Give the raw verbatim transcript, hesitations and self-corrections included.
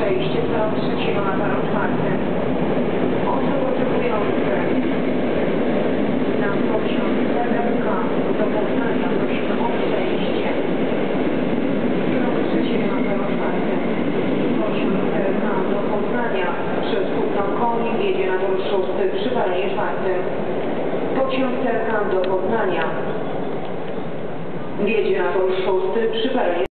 przejście z toru trzeciego na toru czwartym. Osoby oczekujące na pociąg T L K do Poznania prosimy o przejście z toru trzeciego na toru czwartym. Pociąg T L K do Poznania przez Hutno Konin jedzie na tor szósty przy peronie czwartym. Pociąg T L K do Poznania jedzie na tor szósty przy peronie